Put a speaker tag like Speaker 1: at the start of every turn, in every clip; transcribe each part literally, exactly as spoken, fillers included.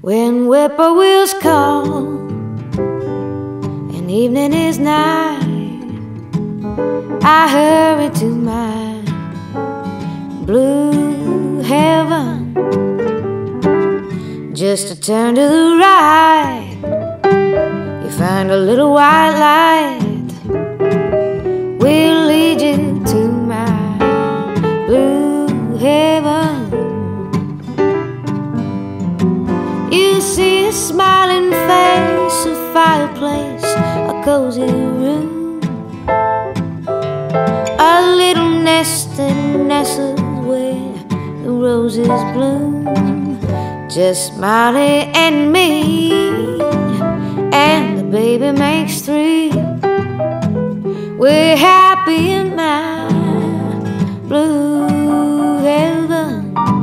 Speaker 1: When whippoorwills call and evening is nigh, I hurry to my blue heaven, just to turn to the right. You find a little white light, will lead you to my blue heaven. You see a smiling face, a fireplace, a cozy room, a little nest that nestles where the roses bloom. Just Molly and me, and the baby makes three. We're happy in my blue heaven.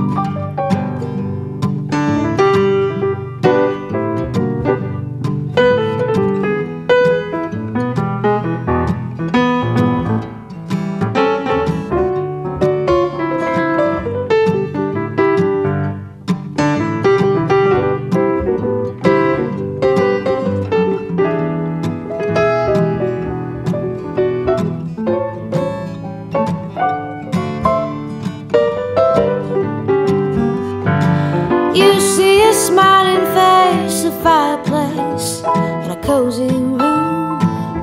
Speaker 1: You see a smiling face, a fireplace, and a cozy room,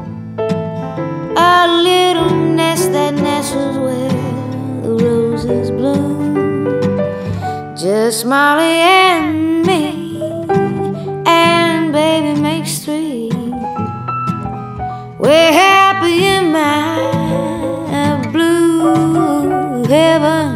Speaker 1: a little nest that nestles where the roses bloom. Just Molly and me, and baby makes three. We're happy in my blue heaven.